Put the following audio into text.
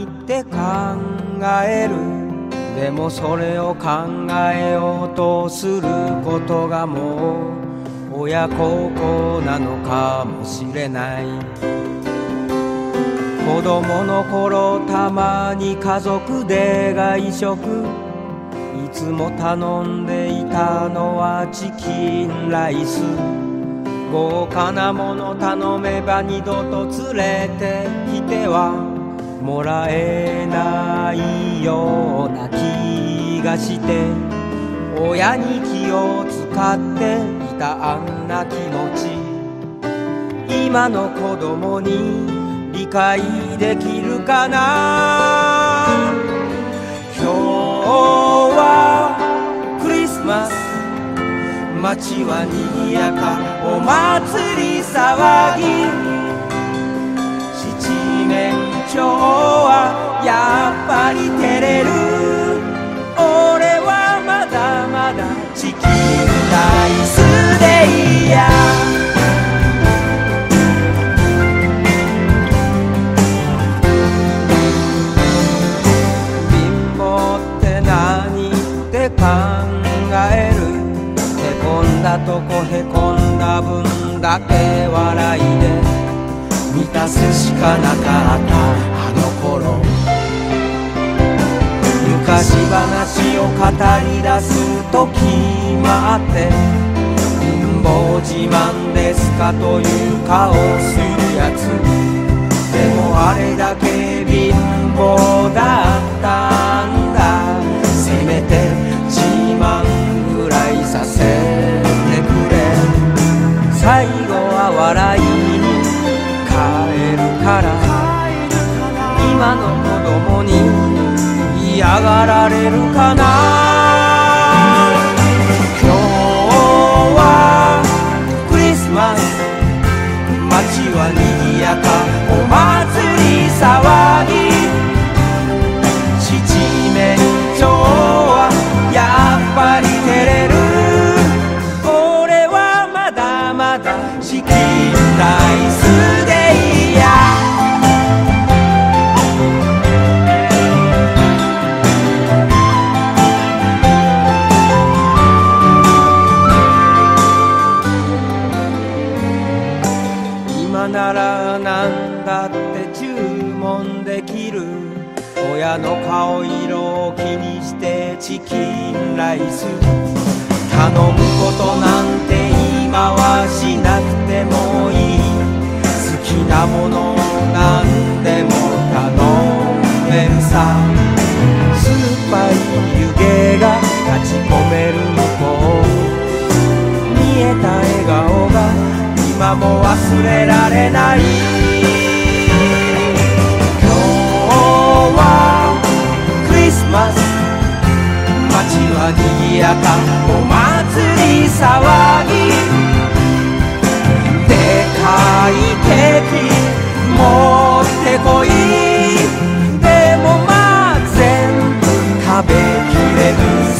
って考える。でもそれを考えようとすることがもう親孝行なのかもしれない。子供の頃たまに家族で外食、いつも頼んでいたのはチキンライス。豪華なもの頼めば二度と連れてきてはもらえないような気がして、親に気を使っていたあんな気持ち、今の子供に理解できるかな。今日はクリスマス、街は賑やか、お祭り騒ぎ。七面鳥はやっぱり照れる。俺はまだまだチキンライスでいいや。貧乏って何って考える。へこんだとこへこんだ分だけ笑いで満たすしかなかったあの頃。昔話を語り出すと決まって貧乏自慢ですかという顔するやつ。でもあれだけ貧乏だったんだ。せめて自慢ぐらいさせてくれ。最後は笑いに帰るから。今の子供に嫌がられるかな。今日はクリスマス、街は賑やか、お祭り騒ぎ。七面鳥はやっぱり照れる。俺はまだまだチキンライスでいいや。今ならなんだって注文できる。親の顔色を気にしてチキンライス頼むことなんて今はしなくてもいい。好きなものなんでも頼めるさ。酸っぱい湯気が立ち込める向こう、見えた笑顔が今も忘れられない。今日はクリスマス、街は賑やか、お祭り騒ぎ。でかいケーキ持ってこい。でもまあ全部食べきれる